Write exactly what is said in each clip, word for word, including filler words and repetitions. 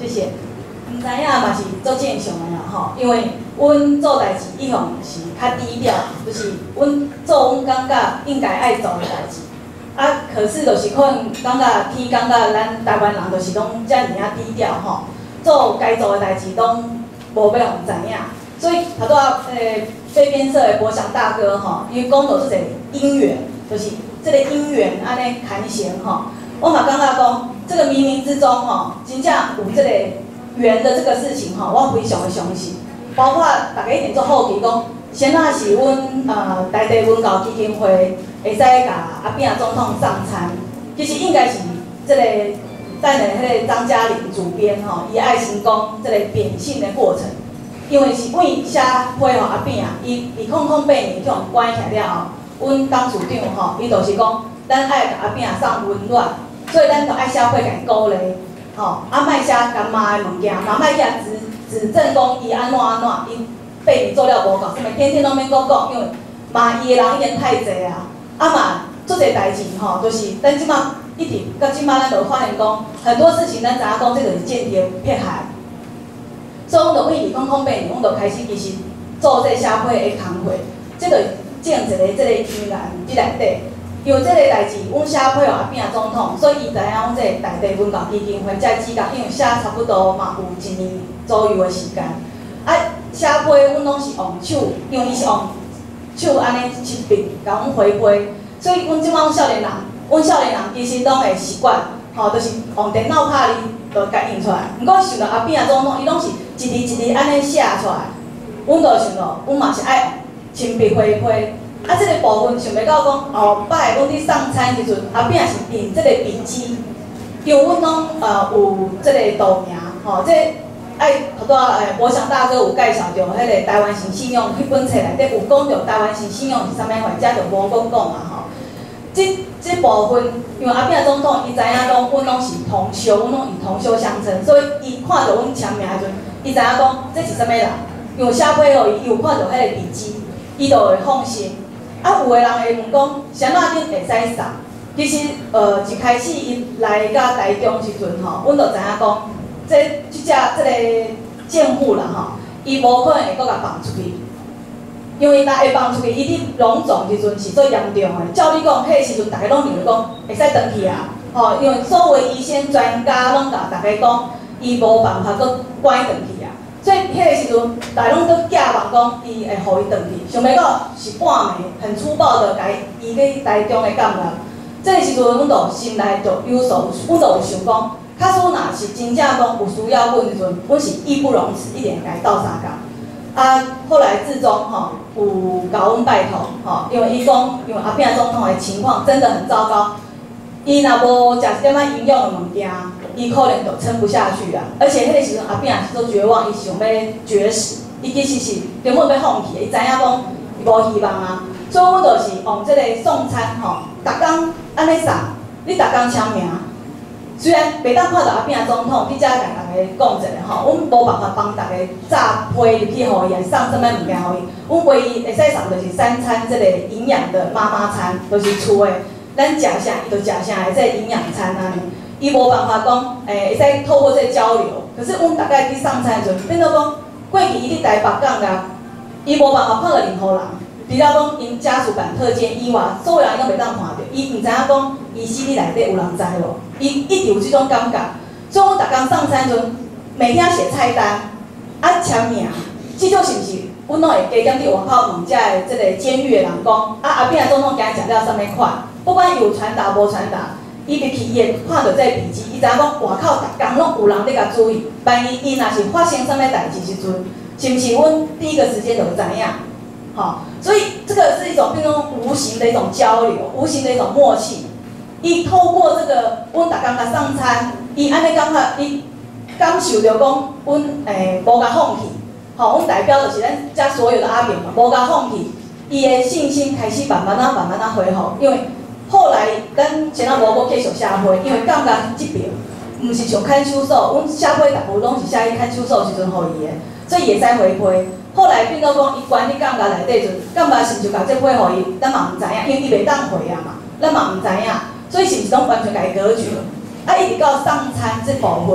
谢谢。唔知影嘛是做正常的啦吼，因为阮做代志一向是较低调，就是阮做阮感觉应该爱做的代志。啊，可是就是可能感觉天感觉咱台湾人就是拢遮尔啊低调吼，做该做的代志拢无要互知影。所以头拄仔诶被编社的国祥大哥吼，因为讲到即个姻缘，就是即个姻缘安尼牵线吼，我嘛感觉讲这个冥冥之中吼，真正有即个缘的这个事情吼，我非常的相信。包括大家一定做好奇讲，先那是阮呃台地文教基金会会使甲阿扁总统上餐，其实应该是即个等下迄个张嘉玲主编吼，伊爱成功即个扁信的过程。因为是为写批予阿扁啊，伊二零零八年去互关起来了后，阮董事长吼，伊就是讲，咱爱甲阿扁送温暖，所以咱就爱写批甲伊鼓励，吼，啊莫写干妈的物件，嘛莫去指指证讲伊安怎安怎，伊八年做了无够，什么天天拢免搁讲，因为嘛伊的人已经太济啊，啊嘛做侪代志吼，就是咱即马一直到即马咱就发现讲，很多事情咱知影讲，这就是间谍迫害。所以，阮就为二零零八年，阮就开始其实做这社会的工作，这个建一个这个机缘伫内底。因为这个代志，阮写配予阿扁总统，所以伊知影阮这个台地文教基金会才指甲，因为写差不多嘛有一年左右的时间。啊，写配阮拢是用手，因为伊是用手安尼七笔甲阮回批，所以阮即摆少年人，阮少年人其实拢会习惯，吼，就是用电脑拍哩。就甲印出来，毋过想到阿扁总统，伊拢是一字一字安尼写出来，阮就想到，阮嘛是爱亲笔回批。啊，即、这个部分想袂到讲后摆阮伫送餐时阵，阿扁是订即个笔记，因为阮拢呃有即个道名，吼、哦，即、这个、爱头拄仔诶，国祥大哥有介绍着迄个台湾型信用迄本册内底有讲着台湾型信用是啥物货，遮就无讲讲啊吼。即即部分，因为阿扁总统伊知影讲，阮拢是同修，阮拢以同修相称，所以伊看到阮签名时阵，伊知影讲这是啥物人。因为写批互伊，伊有看到迄个笔记，伊就会放心。啊，有个人会问讲，啥物仔会使送？其实，呃，一开始伊来到台中时阵吼，阮就知影讲，这即只即个建户啦吼，伊无可能会搁甲放出去。因为若会放出去，伊伫隆重时阵是最严重的。照你讲，迄时阵大家拢认为讲会使转去啊，吼，因为所谓医生专家拢甲大家讲，伊无办法搁关转去啊。所以迄个时阵，大家拢搁寄望讲伊会互伊转去，想袂到是半暝，很粗暴的甲伊去台中的干了。这个时阵，阮就心内就有所，阮就有想讲，假使若是真正讲有需要阮时阵，阮是义不容辞，一定会甲伊斗相共。啊，后来志忠吼有甲阮拜托吼，因为伊讲，因为阿扁总统的情况真的很糟糕，伊若无食一点仔营养的物件，伊可能就撑不下去啊。而且迄个时阵阿扁是做绝望，伊想要绝食，伊其实是根本要放弃，伊知影讲无希望啊。所以阮就是用即个送餐吼，逐工安尼送，你逐工签名。虽然袂当看到阿扁总统，你才甲大家讲一下吼，阮无办法帮大家炸批入去，互伊送啥物物件互伊。阮唯一会使送就是三餐即个营养的妈妈餐，就是厝的，咱食啥伊就食啥的，即个营养餐安尼。伊无办法讲，诶、欸，会使透过这个交流。可是阮大概去送餐的时阵，变做讲，过去伊伫台北港啊，伊无办法看到任何人。除了讲因家属版特间以外，所有人伊拢袂当看到，伊毋知影讲医师里内底有人知无？伊一直有即种感觉，所以阮逐工送餐时阵，每天写菜单，啊签名，即种是毋是？阮拢会加减伫外口问遮的即个监狱的人讲，啊阿扁总统今日食了啥物款？不管有传达无传达，伊入去伊会看到这个笔记，伊知影讲外口逐工拢有人咧甲注意，万一伊若是发生啥物代志时阵，是毋是阮第一个时间就知影？好，所以这个是一种变成无形的一种交流，无形的一种默契。伊透过这个，阮逐工甲送餐，伊安尼感觉，伊感受着讲，阮诶无甲放弃。吼，阮代表就是咱遮所有的阿扁嘛，无甲放弃，伊的信心开始慢慢啊、慢慢啊恢复。因为后来咱先啊无搁继续写批，因为感觉即边毋是像看守所，阮写批大部拢是写去看守所时阵互伊的，所以会使回批。后来变做讲，伊管理感觉内底就感觉是毋是就甲这批互伊，咱嘛毋知影，因为伊袂当回啊嘛，咱嘛毋知影，所以是毋是拢完全甲伊隔绝？啊，一直到送餐这部分，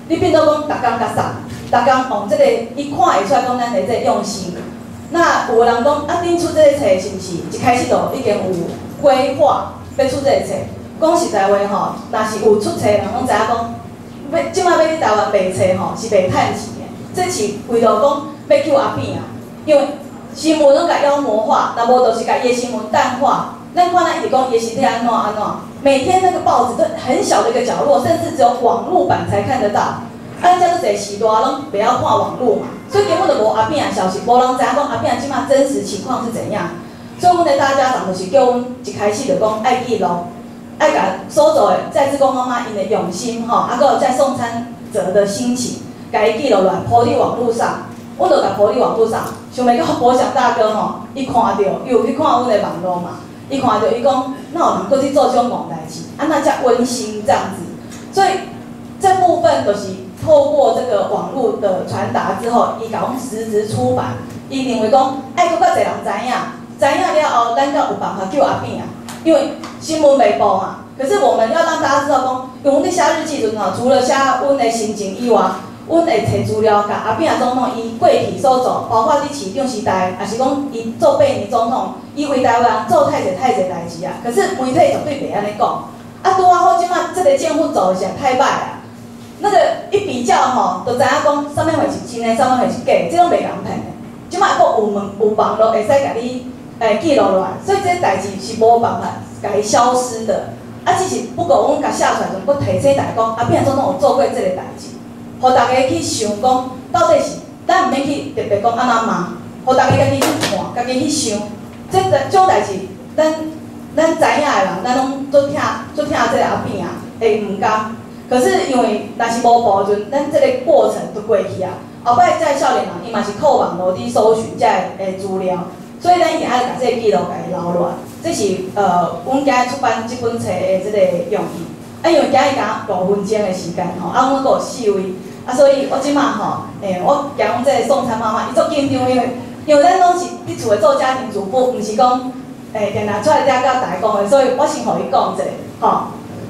你变做讲，逐工甲送，逐工往即个，伊看会出来讲咱的这用心。那有人讲，啊，恁出这个册是毋是一开始就已经有规划要出这个册？讲实在话吼，若是有出册人拢知影讲，要即摆要去台湾卖册吼是袂趁钱的，这是为了讲要救阿扁啊，因为新闻拢甲妖魔化，若无就是甲伊的新闻淡化。咱看咱一直讲伊的身体安怎安怎，每天那个报纸都很小的一个角落，甚至只有网络版才看得到。啊，咱遮都侪时代拢不要看网络嘛，所以根本就无阿扁的消息，无人知影讲阿扁即摆真实情况是怎样。所以阮的大家长就是叫阮一开始就讲爱记录，爱甲所做的再次讲妈妈因的用心吼，啊，搁有在送餐者的心情，甲伊记录落来，铺伫网络上。阮就甲铺伫网络上，想袂到博祥大哥吼，伊看到，伊有去看阮的网络嘛。伊看到伊讲，那有人搁去做这种戆代志，啊，那才温馨这样子。所以这部分就是透过这个网络的传达之后，伊甲阮实质出版，伊认为讲，爱搁较侪人知影，知影了后，咱才有办法救阿扁啊。因为新闻袂报嘛，可是我们要让大家知道讲，因为阮咧写日记阵吼，除了写阮的心情以外，阮会摕资料，甲阿扁总统伊过去所做，包括伫市长时代，也是讲伊做八年总统，伊为台湾做太侪太侪代志啊。可是媒体绝对袂安尼讲。啊，拄啊好，即摆这个政府做的是太歹啊。那个一比较吼，就知影讲啥物货是真的，啥物货是假的，这种袂人骗的。即摆佫有网有网络会使甲你诶记录落来，所以这代志是无办法甲伊消失的。啊，只是不过阮甲写出来，就佫提醒大家讲，阿扁总统有做过这个代志。互大家去想讲，到底是咱毋免去特别讲安怎骂，互大家家己去看，家己去想，这个种代志，咱咱知影的人，咱拢做听做听这个阿扁啊，会毋甘。可是因为若是无保存，咱这个过程就过去啊。后摆这少年人，伊嘛是靠网络伫搜寻这个资料，所以咱一定爱甲这个记录甲伊留落来。这是呃，阮今日出版这本册的这个用意。啊，因为今日讲五分钟的时间吼，啊，阮阁有四位，啊，所以我即马吼，诶、欸，我惊阮这个送餐妈妈伊足紧张，因为因为咱拢是伫厝诶做家庭主妇，毋是讲诶电台出来遮甲大家讲诶，所以我先互伊讲一下，吼。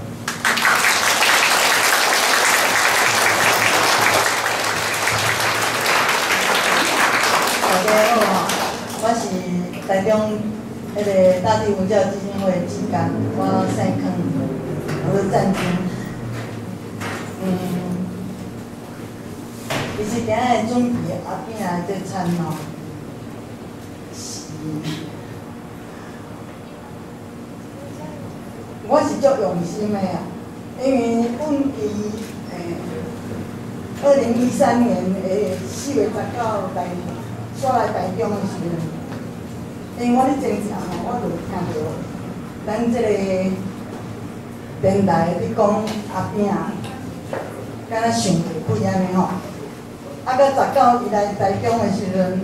大家好吼，我是台中迄个大地文教基金会志工，我姓康。我是战军，嗯，其实今日准备阿扁的这餐吼，是，我是足用心的啊，因为阮伫诶二零一三年诶四月十九来煞来台中的时阵，因为我咧前场吼，我就听到咱即个。电台咧讲阿扁啊，敢若想袂开安尼吼。啊，到十九伊来台中的时阵，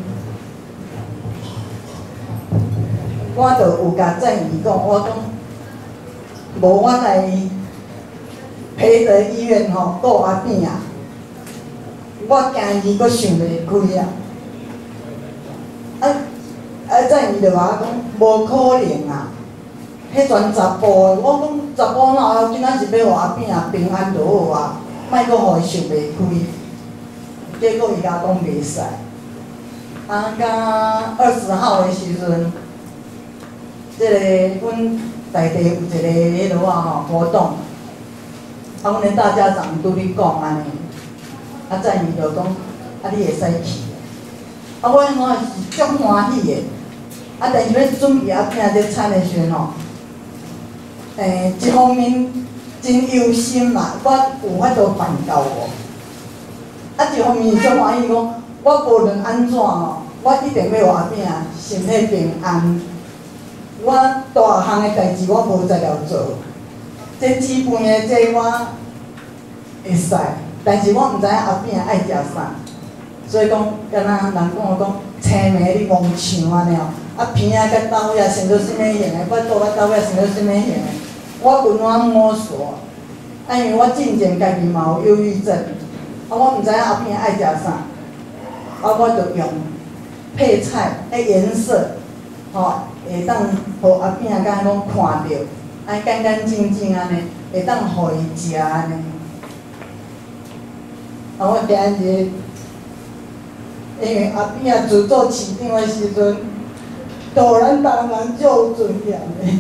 我就有甲赞伊讲，我讲无我来培德医院吼顾阿扁啊，我惊伊阁想袂开啊。啊啊，赞伊就话讲无可能啊。迄全查甫的，我讲查甫哪有今仔是要互阿扁啊平安就好啊，莫阁互伊想袂开。结果伊甲讲袂使。啊，甲二十号的时阵，即、这个阮内地有一个迄落啊吼活动，啊，阮的大家长拄咧讲安尼，啊，赞伊就讲，啊，你会使去。啊，我我是足欢喜的。啊，但是要准备阿扁这餐的时阵吼。诶、欸，一方面真忧心啦，我有法度办到无？啊，一方面足欢喜讲，我无论安怎吼，我一定要互阿扁啊身体平安。我大项的代志我无才了做，这基本的这我会使，但是我毋知影阿扁爱食啥，所以讲，敢若人讲讲青梅你憨唱安尼哦。啊，鼻仔甲豆仔想到啥物型的，腹肚甲豆仔想到啥物型的，我稳稳摸索。啊，因为我进前家己嘛有忧郁症，啊，我毋知影后边爱食啥，啊，我就用配菜迄颜色，吼，会当互后边敢讲看到，安干干净净安尼，会当互伊食安尼。 啊，我今日因为阿扁啊自做市长的时阵，互咱台湾人足有尊严的。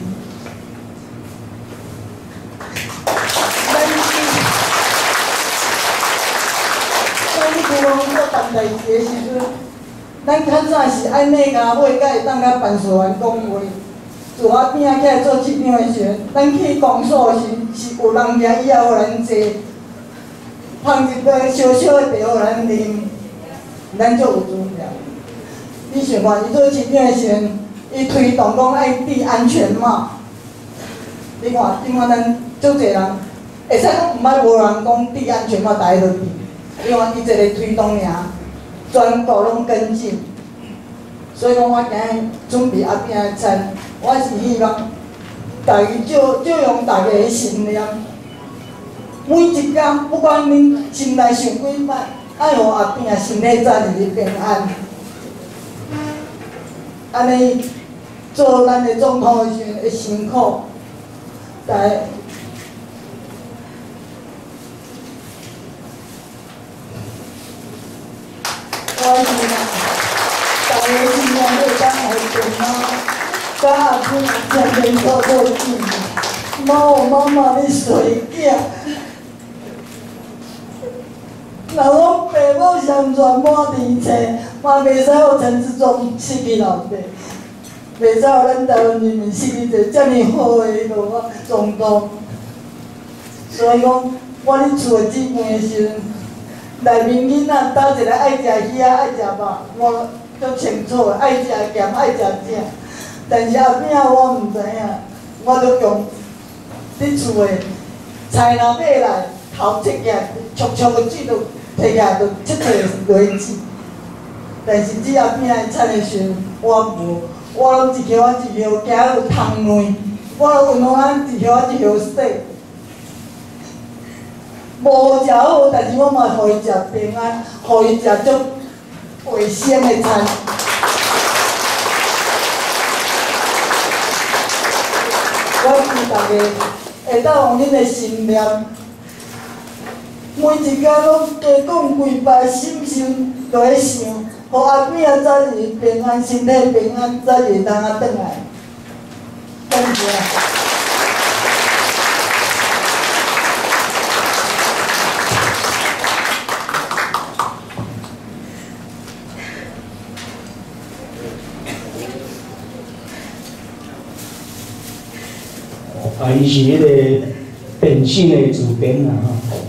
咱咱规拢做办代志的时阵，咱较早是安尼甲尾，才会当甲办事员讲话。自阿扁起来做市长的时阵，咱去公所时是有人掠以后互咱坐，放一杯小小的茶互咱啉，咱足有尊严。你想看，伊做市长的时阵，伊推动讲爱戴安全帽。你看，今仔咱足侪人，会使讲毋捌无人讲戴安全帽，大家都戴。你看，伊一个推动尔，全国拢跟进。所以讲，我今日准备阿扁的餐，我是希望大家借借用大家的信念，每一天，不管恁心内想几摆，爱互阿扁身体早日平安。安尼做咱的总统的时阵会辛苦，但我希望大家尽量会当来平安，甲阿扁天天做做见面，莫有妈妈咧睡觉。若讲爸母相传满天星，嘛袂使互陈志忠失去老爸，袂使互咱台湾人民失去一个遮尔好的迄个总统。所以讲，我伫厝的姊妹的时阵，内面囡仔倒一个爱食鱼啊，爱食肉，我足清楚的，爱食咸，爱食正。但是后壁我毋知影，我就用伫厝的菜若买来，头切起来，灼灼的水就摕起来就切切落去。但是只后壁的菜的时阵，我无，我拢一盒仔一盒行有汤糜，我有两仔一盒仔一盒洗。无食好，但是我嘛互伊食平安，互伊食足卫生的餐。我希大家会当用恁的信念，每一天拢加讲几摆，心心就咧想，互阿扁早日平安，身体平安，早日当啊转来。感谢。 啊，伊是迄个电信的主编啦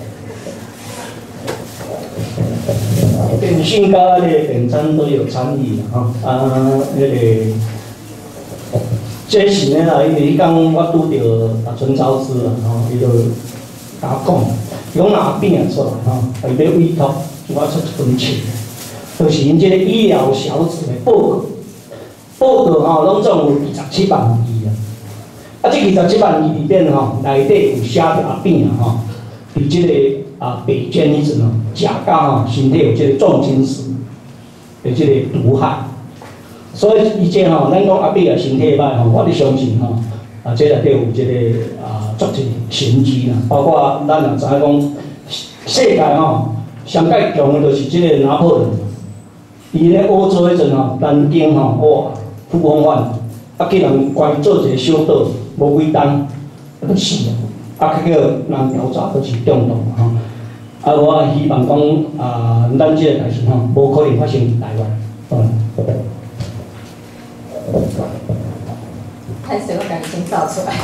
吼，电信甲迄个电厂都有参与啦吼。啊，迄、那个，这是呢啦，因为迄天我拄着啊陈超之啦吼，伊就甲我讲，讲若变出来吼，伊要委托我出一份钱，就是因即个医疗小组的报告，报告吼拢总有二十七万字啊。啊，这二十七万字里面吼，内底有写着阿扁啊吼，伫即个啊北监迄阵吼，食到吼身体有即个重金属的即个毒害，所以以前吼，咱讲阿扁啊身体歹吼，我就相信吼，啊这内底有即个啊足侪神迹啦，包括咱也知影讲，世界吼上界强的就是即个拿破仑，伊咧欧洲迄阵吼，南京吼哇，呼风唤雨。啊，叫人关做一个小岛，无几冬，啊，就死啊！啊，去叫人调查，都是中毒吼。啊，我希望讲啊，咱即个代志吼，无可能发生伫台湾。嗯。 开始我感觉先造出来。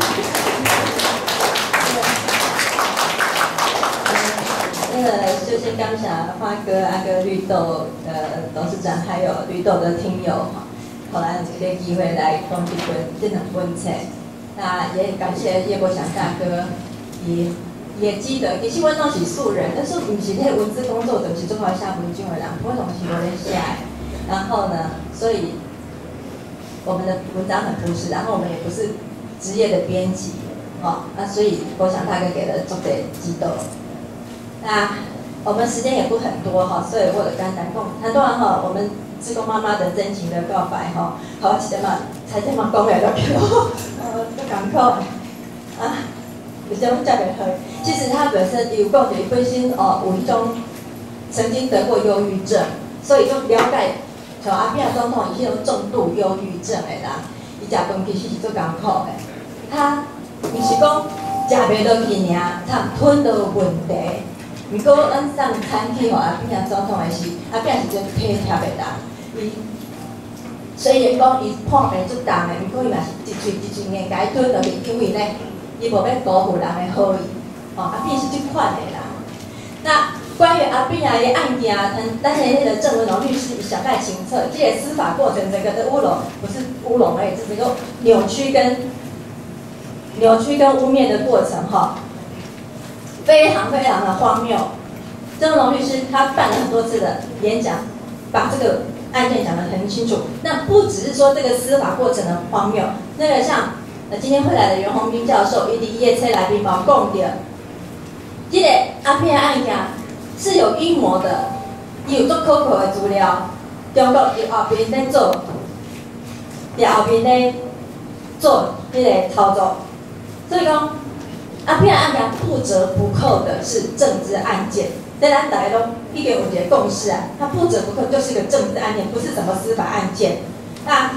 那个就先感谢花哥、阿哥、绿豆的董事长，还有绿豆的听友哈。互咱一个机会来讲这本这两本册，那也感谢叶国祥大哥，伊也记得，其实阮拢是素人，但是毋是迄文字工作者，是做好写文章的人，我拢是无咧写。然后呢，所以我们的文章很朴实，然后我们也不是职业的编辑，哦，那所以国祥大哥给了足侪指导。那我们时间也不很多哈，所以我就简单讲，很多人哈，我们。志工妈妈的真情的告白吼，好，一点嘛，才这么讲来了，呃，不敢讲啊，有些讲袂好。其实他本身有讲着本身哦，有迄种曾经得过忧郁症，所以就了解像阿扁总统伊迄种重度忧郁症的人，伊食饭其实是足艰苦的。他毋是讲食袂落去尔，他吞都有问题。毋过咱送餐去互阿扁总统的是，阿扁是真体贴的人，伊。 虽然讲伊破病足重的，毋过伊嘛是一喙一喙硬甲伊吞落去，因为呢，伊无要辜负人的好意。哦，阿扁是即款的啦。那关于阿扁啊的案件，嗯，咱的那个郑文龙律师小概清楚，这个司法过程整个的乌龙不是乌龙而已，是整个扭曲跟扭曲跟污蔑的过程哈，非常非常的荒谬。郑文龙律师他办了很多次的演讲，把这个 案件讲得很清楚，那不只是说这个司法过程的荒谬，那个像呃今天会来的袁宏斌教授，伊伫伊的车来宾嘛讲到，这个阿扁案件是有阴谋的，伊有足可靠的资料，中国伫后边在做，伫后边在做迄个操作，所以讲阿扁案件不折不扣的是政治案件。 在咱大家都已经有一个共识啊，它不折不扣就是一个政治案件，不是什么司法案件。那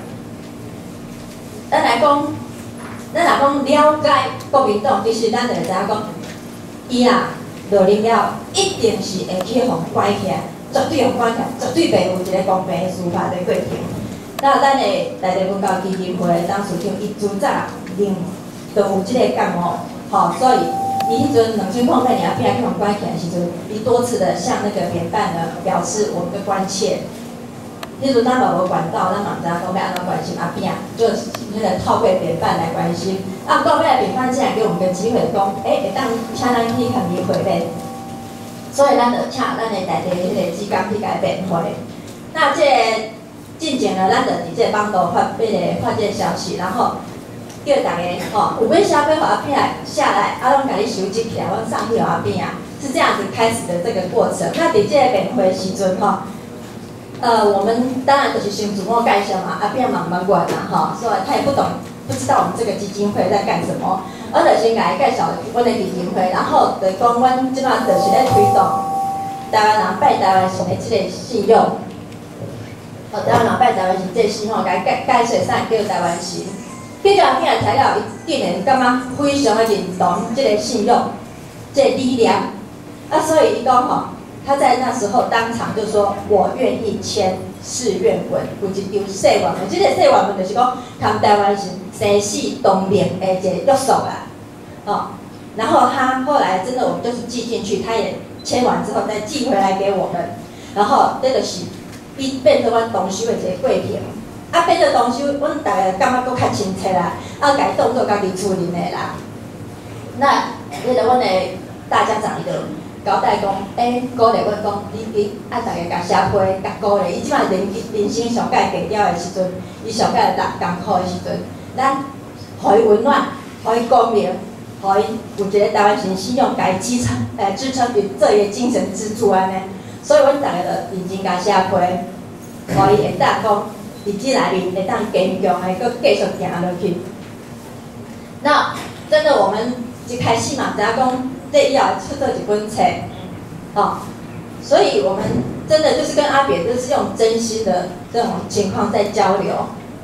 咱来讲，咱来讲了解国民党，其实咱就会知影讲，伊啊落任了，一定是会去互关起来，绝对互关起来，绝对袂有一个公平的司法的过程。那咱的内地文教基金会当事长，伊自早另就有即个感冒，吼，所以。 伊迄阵两千零八年阿扁去互关起来时阵，伊多次的向那个扁办呢表示我们的关切。迄阵咱嘛无管道，咱嘛毋知影讲要安怎关心阿扁，就那个透过扁办来关心。啊，到尾扁办竟然给我们个机会，讲，诶、欸，会当请咱去向伊回辩。所以咱就请咱的内地迄个机关去甲伊辩回。那这个进前呢，咱就伫这个网络发迄个发这个消息，然后。 叫大家吼，有尾消费互阿扁下来，啊，拢甲你收集起来，阮送去互阿扁啊，是这样子开始的这个过程。那伫这个辩会时阵吼，呃，我们当然就是先自我介绍嘛，阿扁嘛毋捌管嘛吼，所以他也不懂，不知道我们这个基金会在干什么。我就先甲伊介绍阮的基金会，然后就讲阮即摆就是咧推动台湾人拜台湾神的即个信用，哦，台湾人拜台湾神即个信用，甲伊介介绍啥叫台湾神。 这个片材料，伊竟然感觉非常的认同这个信用，这个力量，啊，所以伊讲吼，他在那时候当场就说：“我愿意签誓愿文，有一张誓愿文。这个誓愿文就是讲，他们台湾是生死同命的一个约束啦，哦。然后他后来真的，我们就是寄进去，他也签完之后再寄回来给我们，然后这个是变变成阮同修的一个过程。 啊，变做动手，阮大家感觉搁较亲切啦，啊，家当做家己厝人的啦。那迄个阮的大家长伊就交代讲，诶、欸，鼓励阮讲，你你啊，大家甲社会甲鼓励，伊即摆人人生上界低调的时阵，伊上界难艰苦的时阵，咱互伊温暖，互伊光明，互伊有一个台湾神信用，甲伊支撑，诶、支撑伊做伊精神支柱安尼。所以阮大家就认真甲社会，互伊会当讲。 伫即内面会当坚强的，搁继续行落去。那真的，我们一开始嘛，知影讲这以后出做一本册，哦，所以我们真的就是跟阿扁就是用真心的这种情况在交流。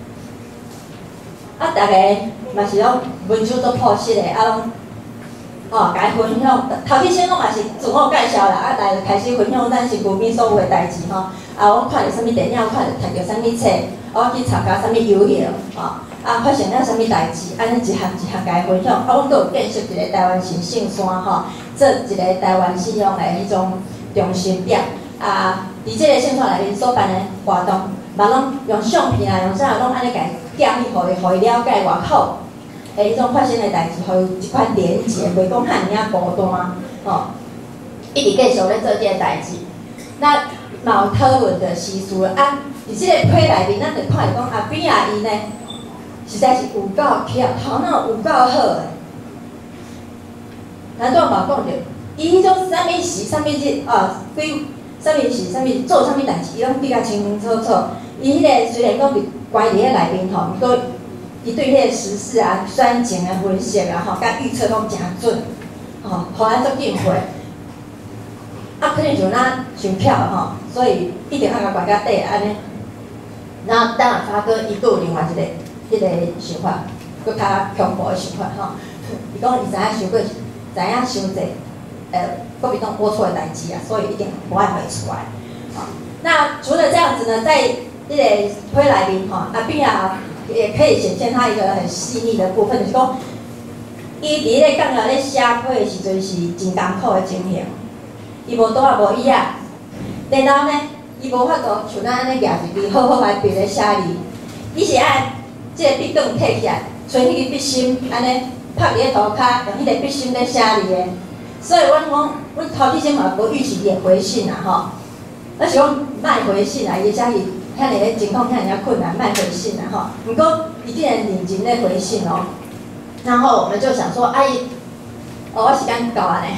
啊，大家嘛是拢文章都破失的，啊拢，哦，甲伊分享。头先先拢嘛是自我介绍啦，啊来就开始分享咱身躯边所有的代志吼。 啊，我看到什么电影，我看到读到什么册，我去参加什么游行，啊，啊，发生了什么代志，安尼一项一项甲伊分享。啊，阮阁有建设一个台湾神圣山吼，做一个台湾信仰的迄种中心点。啊，伫即个圣山内面所办的活动，嘛拢用相片啊，用啥拢安尼甲伊建立，互伊互伊了解外口的迄种发生的代志，互伊一款连结，袂讲遐尔啊孤单，吼，一直继续咧做即个代志。那 嘛有讨论的时事啊，伫即个批内面，咱就看会讲阿扁阿姨呢，实在是有够巧，头脑有够好诶。咱拄嘛讲着，伊迄种啥物事、啥物日啊，规啥物事、啥物做啥物代志，伊拢比较清清楚楚。伊迄个虽然讲伫关伫咧内面吼，毋过伊对迄个时事啊、选情啊、分析啊吼，甲预测拢诚准，吼，互咱足敬佩。 啊，可能就咱想跳吼，所以一定要甲悬到底安尼。然后当然发哥伊佫有另外一个迄、那个想法，佫较恐怖的想法吼。伊讲伊知影想过，知影伤济，呃，国民党龌龊的代志啊，所以一定不爱回出来。啊，那除了这样子呢，在迄个推内面吼，阿扁啊也可以显现他一个很细腻的部分，就是讲，伊伫迄个讲了咧写批的时阵是真艰苦的情形，伊无刀也无椅啊，然后呢，伊无法度像咱安尼举一支好好来笔咧写字，伊是爱即个笔筒摕起来，找迄个笔芯安尼拍伫咧涂骹，用迄个笔芯咧写字的。所以阮讲，阮头之前嘛无预期伊会回信啊吼，我是讲卖回信啊，伊写是遐尼个情况遐尼啊困难，卖回信啊吼。毋过伊竟然认真咧回信哦，然后我们就想说，哎、啊，哦，我时间到啊呢。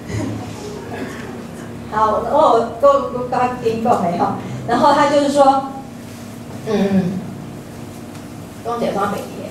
好，我我我我刚经过没吼，然后他就是说，嗯，讲解双北题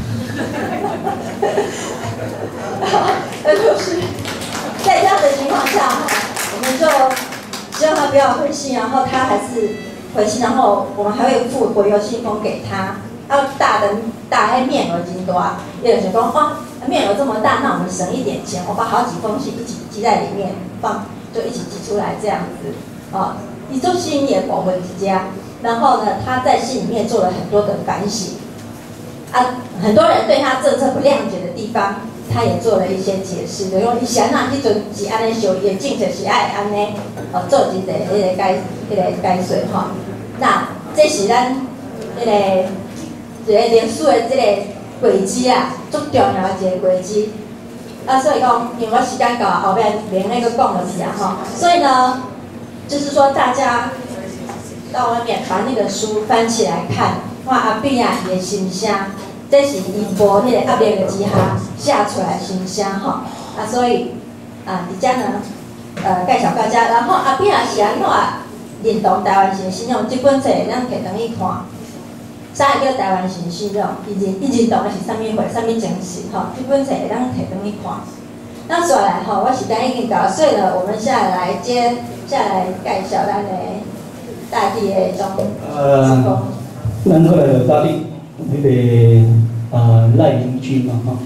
了，那就是在这样的情况下，我们就希望他不要回信，然后他还是回信，然后我们还会附回邮信封给他，要大的大，迄面额真大，伊就想讲，哦，面额这么大，那我们省一点钱，我把好几封信一起寄在里面放。就一起寄出来这样子，啊，你做信也保回之家，然后呢，他在信里面做了很多的反省，啊，很多人对他政策不谅解的地方，他也做了一些解释，就讲以前啊，迄阵是安尼修，眼镜就是爱安尼，哦，做一个迄个改，迄个改税吼。那这是咱迄个一个历史的这个轨迹啊，足重要的一个轨迹。啊，所以讲，因为我时间到，后面连那个讲落去啊哈，所以呢，就是说大家到外面把那个书翻起来看，看阿扁啊伊的心声，这是伊无迄个压力的之下写出来的心声吼。啊，所以啊，伫遮呢，呃，介绍大家，然后阿扁啊是安怎认同台湾新信用这本册，咱摕等去看。啥会叫台湾新信用？伊认伊认同的是啥物货、啥物情绪吼？这本册会当摕转去看。那说来吼，我时间已经到，所以呢，我们下来接下来介绍咱的大地的种职工。 咱过来就大地那个呃赖明君嘛哈。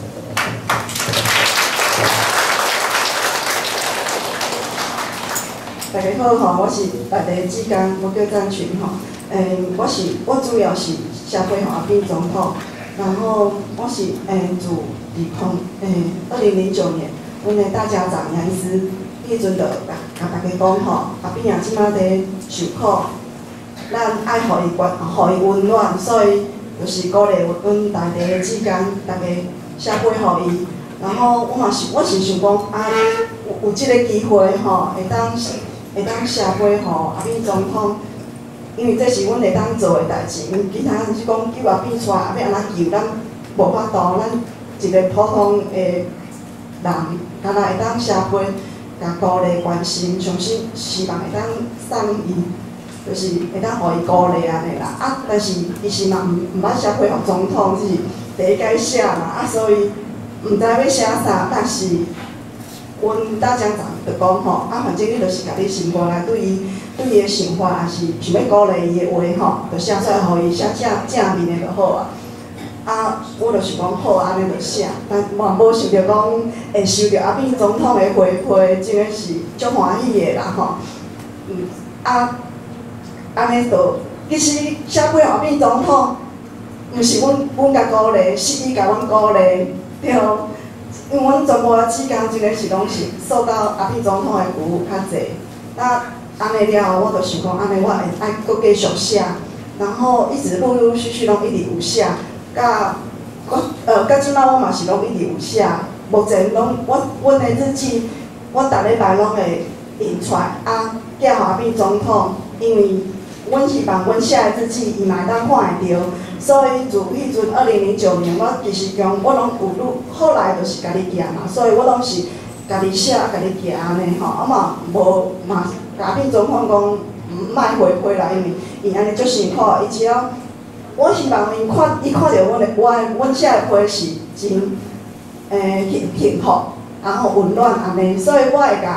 大家好吼，我是大地志工，我叫张群吼。诶，我是我主要是社会吼阿扁总统，然后我是诶自二空诶二零零九年，阮的大家长杨医师迄阵就甲甲大家讲吼，阿扁啊即摆伫受苦，咱爱互伊关，互伊温暖，所以就是鼓励阮大地的志工，大家写批互伊。然后我嘛是我是想讲啊，有有即个机会吼，会当会当写批互阿扁总统。因为这是阮会当做的代志，因为其他是讲叫阿扁出来，阿扁安怎救咱无法度，咱一个普通的人，敢若会当写批，甲鼓励关心，相信希望会当送伊，就是会当互伊鼓励安尼啦。啊，但是其实嘛毋毋捌写批互总统，只是第一届写嘛，啊，所以毋知要写啥，但是阮大家长就讲吼，啊，反正你就是家己生活来对伊。对伊的想法，也是想要鼓励伊的话吼，就写出来，互伊写正正面的就好啊。啊，我就是讲好，安尼就写，但嘛无想着讲会收到阿扁总统的回馈，真诶是足欢喜的啦吼。嗯，啊，安尼就其实写批阿扁总统，毋是阮阮甲鼓励，是伊甲阮鼓励，对。因为阮全部的志工真诶是拢是受到阿扁总统的鼓舞较济，那。安尼了后，我就想讲，安尼我会爱搁继续写，然后一直陆陆续续拢一直有写，甲我呃，甲即摆我嘛是拢一直有写。目前拢我阮的日记，我逐礼拜拢会印出来，啊，寄互阿扁总统，因为阮希望阮写的日记伊嘛会当看会着，所以自迄阵二零零九年，我其实讲我拢有录，后来就是家己寄嘛，所以我拢是家己写，家己寄安尼吼，啊嘛无嘛。阿扁总统讲，毋莫回批啦，因为伊安尼足辛苦，伊只要我希望伊看，伊看着阮的我阮写的批是真诶幸幸福，然后温暖安尼，所以我会甲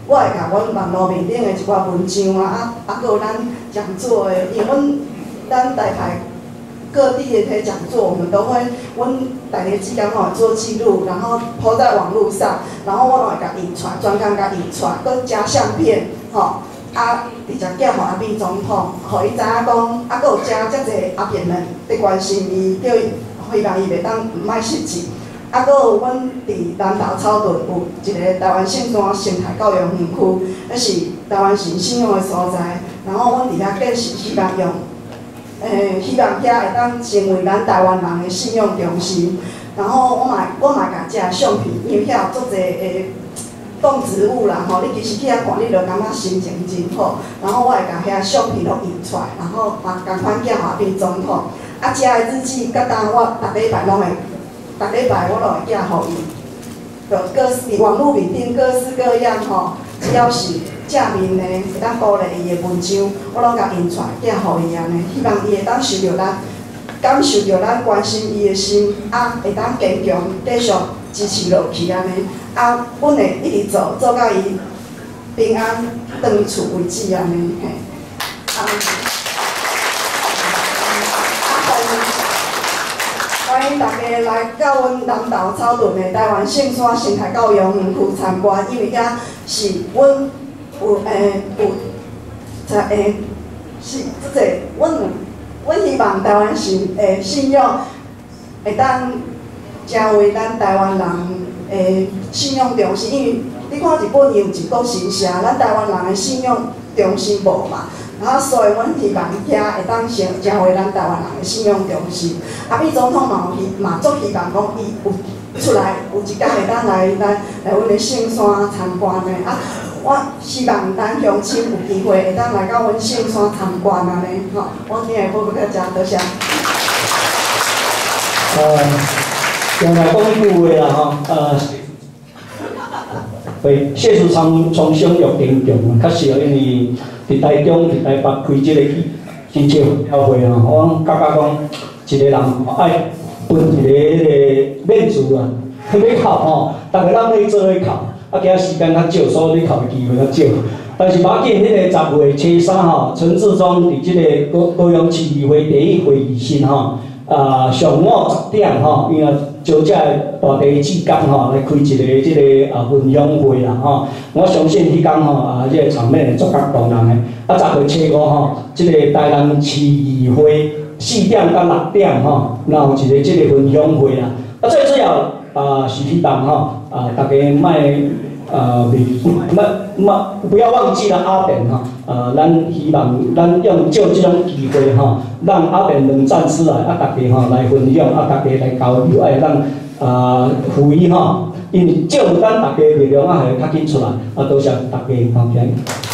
我会甲阮网络面顶的一寡文章啊，啊啊，搁有咱讲座的，因为阮咱台派各地的迄讲座，我们都会，阮台个志刚好做记录，然后抛在网络上，然后我拢会甲印出来，专工甲印出来，搁加相片，吼，啊，直接寄互阿扁总统，互伊知影讲，啊，搁有加遮济阿扁们伫关心伊，叫伊希望伊袂当毋爱失志。啊，搁有阮伫南投草屯有一个台湾圣山生态教育园区，那是台湾神信仰的所在。然后阮伫遐建设希望用，诶、欸，希望遐会当成为咱台湾人的信仰中心。然后我嘛我嘛甲遮相片，因为遐有足侪诶动植物啦吼，你其实去遐看，你就感觉心情真好。然后我会甲遐相片拢印出来，然后嘛共款寄互阿扁总统。啊，遮的日子甲当我逐礼拜拢会。逐礼拜我都会寄互伊，就各伫网络面顶各式各样吼，只要是正面的，会当鼓励伊的文章，我拢甲印出来寄互伊安尼，希望伊会当受着咱感受着咱关心伊的心，啊，会当坚强继续支持落去安尼，啊，阮会一直做做到伊平安回厝为止安尼嘿，啊。欢迎大家来到阮南投草屯的台湾圣山生态教育园区参观，因为遐是阮有诶有，才诶是即个阮阮希望台湾信诶信仰会当成为咱台湾人诶信仰中心，因为你看日本伊有一个神社，咱台湾人的信仰中心无嘛。然后，所以阮希望遐会当成成为咱台湾人的信仰中心。阿扁总统嘛有希嘛足希望讲伊有出来有一天会当来来来阮的圣山参观的。啊，我希望咱乡亲有机会会当来到阮圣山参观安尼，吼。我今日报告到遮，多谢。 呃，用来讲一句话啦吼，呃，对，谢楚从从小又坚强啊，确实因为。伫台中、伫台北开即个记者会会吼，我感觉讲一个人爱分一个迄个面子啊，要哭吼，逐个人要做伙哭，啊，今仔时间较少，所以你哭的机会较少。但是马紧迄个十月初三吼，陈志忠伫即个高高雄市议会第一会议室吼，啊上午十点吼，因为招遮大地志工吼来开一个即个啊分享会啦吼，我相信迄天吼啊，即个场面会足够动人的。啊，十月初五吼，即个台南市议会四点到六点吼，然后有一个即个分享会啦。啊，最主要啊是希望吼啊，大家莫啊莫莫不要忘记了阿扁吼，呃，咱希望咱用借即种机会吼，让阿扁能站出来，啊，大家吼来分享，啊，大家来交流，哎，让啊呼吁吼，因为借有咱大家力量啊，会较紧出来，啊，多谢大家，好，谢谢。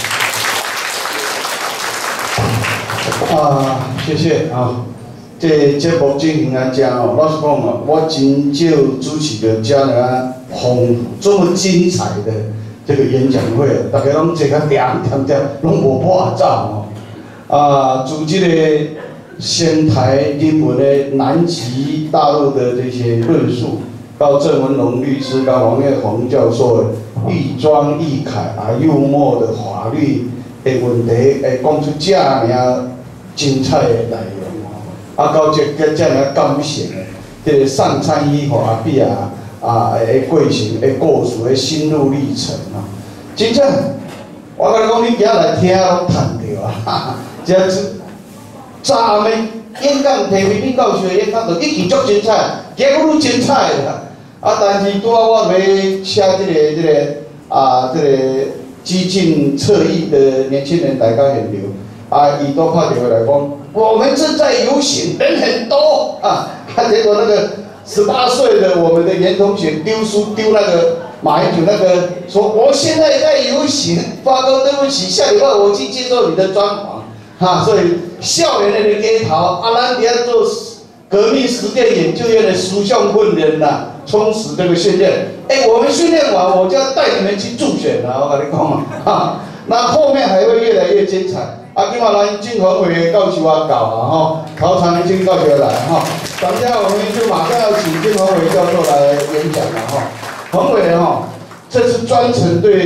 啊，谢谢啊！这节目进行来讲哦，老实讲哦，我真少主持着这样啊丰这么精彩的这个演讲会，大家拢坐较点点点，拢无破绽哦。啊，做这个仙台人文的南极大陆的这些论述，到郑文龙律师、到王岳宏教授的亦庄亦楷啊幽默的法律的问题，会讲出这样精彩的内容哦。啊，到这个这样感性的，这个上参与和阿扁啊啊的过程的故事的心路历程啊，真正我甲你讲，你今来听拢赚着啊！哈哈，这是昨暗的演讲，提名李教授的演讲就已经足精彩，结果愈精彩啦。啊，但是拄啊，我要写这个这个啊这个激进侧翼的年轻人来到现场。啊，伊都拍电话来讲，我们正在游行，人很多啊。结果那个十八岁的我们的严同学丢书丢那个马英九那个说，我现在在游行，发哥对不起，下礼拜我去接受你的专访。哈、啊，所以校园的街头，啊，咱底下做革命实践研究院的实相训练呐，充实这个训练。哎，我们训练完，我就要带你们去助选了，我跟你讲嘛，哈，那后面还会越来越精彩。啊，今晚咱金宏伟教授啊搞啊哈，陶长青教授来哈，等一下我们就马上要请金宏伟教授来演讲了哈。宏伟哈，这是专程对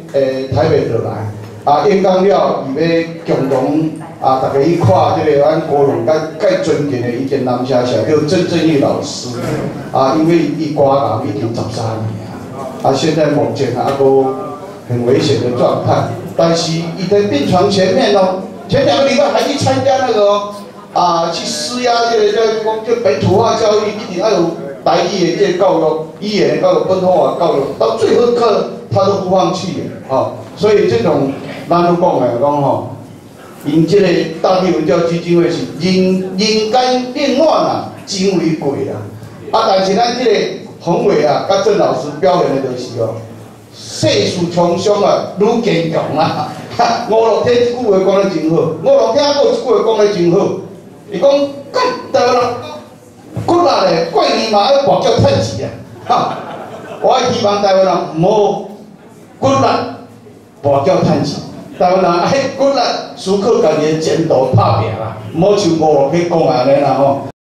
诶台北就来，啊，演讲了，伊要共同啊，大家去看即个咱高雄介介尊敬的一间男写手叫郑正义老师，啊，因为伊歌坛已经十三年啊，啊，现在目前还佫很危险的状态，但是伊在病床前面哦，前两个礼拜还去参加那个哦，啊，去施压这个叫讲叫本土化教育，一定要有台语的这个教育，语言的教育，本土化教育，到最后一刻他都不放弃的，哦，所以这种咱都讲的讲吼，因这个大地文教基金会是人人间冷暖啊，真为贵啦，啊，但是咱这个宏伟啊，甲郑老师表现的就是哦。世事沧桑啊，愈坚强啊！吴乐天这句话讲得真好，吴乐天还有一句话讲得真好，伊讲，干台湾人骨力咧，过年嘛要跋筊趁钱啊！哈，我希望台湾人唔好骨力跋筊趁钱，台湾人爱骨力思考家己的前途打拼啦，唔好像吴乐天讲安尼啦吼。